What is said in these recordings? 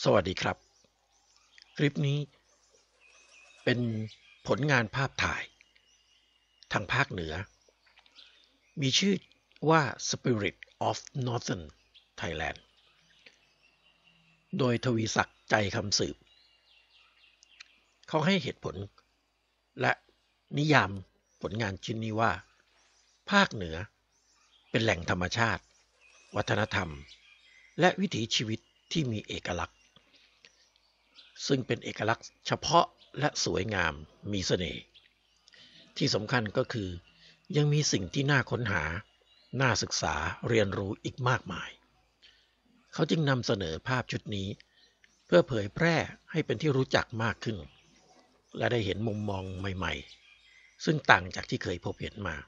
สวัสดีครับคลิปนี้เป็นผลงานภาพถ่ายทางภาคเหนือมีชื่อว่า Spirit of Northern Thailand โดยทวีศักดิ์ใจคำสืบเขาให้เหตุผลและนิยามผลงานชิ้นนี้ว่าภาคเหนือเป็นแหล่งธรรมชาติวัฒนธรรมและวิถีชีวิตที่มีเอกลักษณ์ซึ่งเป็นเอกลักษณ์เฉพาะและสวยงามมีเสน่ห์ที่สำคัญก็คือยังมีสิ่งที่น่าค้นหาน่าศึกษาเรียนรู้อีกมากมายเขาจึงนำเสนอภาพชุดนี้เพื่อเผยแพร่ให้เป็นที่รู้จักมากขึ้นและได้เห็นมุมมองใหม่ๆซึ่งต่างจากที่เคยพบเห็นมา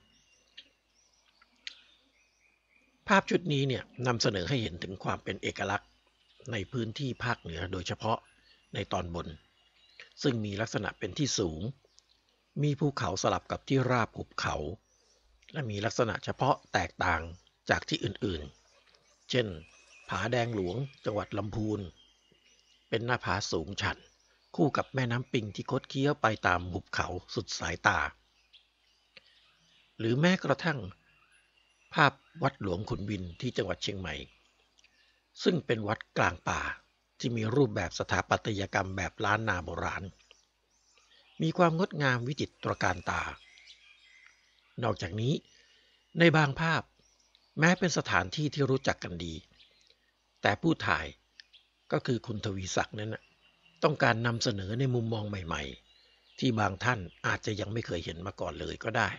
ภาพชุดนี้เนี่ยนำเสนอให้เห็นถึงความเป็นเอกลักษณ์ในพื้นที่ภาคเหนือโดยเฉพาะในตอนบนซึ่งมีลักษณะเป็นที่สูงมีภูเขาสลับกับที่ราบหุบเขาและมีลักษณะเฉพาะแตกต่างจากที่อื่นๆเช่นผาแดงหลวงจังหวัดลำพูนเป็นหน้าผาสูงชันคู่กับแม่น้ำปิงที่คดเคี้ยวไปตามหุบเขาสุดสายตาหรือแม้กระทั่งภาพวัดหลวงขุนวินที่จังหวัดเชียงใหม่ซึ่งเป็นวัดกลางป่าที่มีรูปแบบสถาปัตยกรรมแบบล้านนาโบราณมีความงดงามวิจิตรการตานอกจากนี้ในบางภาพแม้เป็นสถานที่ที่รู้จักกันดีแต่ผู้ถ่ายก็คือคุณทวีศักดิ์นั้นต้องการนำเสนอในมุมมองใหม่ๆที่บางท่านอาจจะยังไม่เคยเห็นมาก่อนเลยก็ได้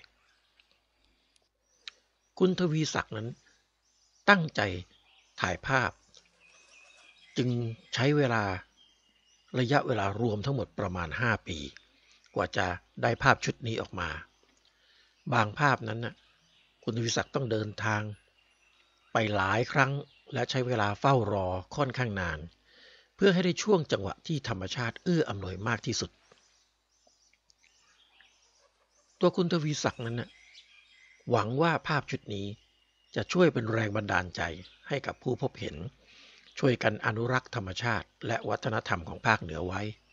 คุณทวีศักดิ์นั้นตั้งใจถ่ายภาพจึงใช้ระยะเวลารวมทั้งหมดประมาณ5 ปีกว่าจะได้ภาพชุดนี้ออกมาบางภาพนั้นคุณทวีศักดิ์ต้องเดินทางไปหลายครั้งและใช้เวลาเฝ้ารอค่อนข้างนานเพื่อให้ได้ช่วงจังหวะที่ธรรมชาติเอื้ออำนวยมากที่สุดตัวคุณทวีศักดิ์นั้นหวังว่าภาพชุดนี้จะช่วยเป็นแรงบันดาลใจให้กับผู้พบเห็นช่วยกันอนุรักษ์ธรรมชาติและวัฒนธรรมของภาคเหนือไว้